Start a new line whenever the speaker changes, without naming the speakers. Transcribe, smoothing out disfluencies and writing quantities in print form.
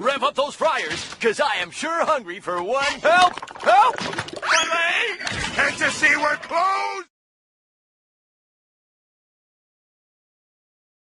Rev up those fryers, because I am sure hungry for one. Help! Help!
My leg! Can't you see we're close?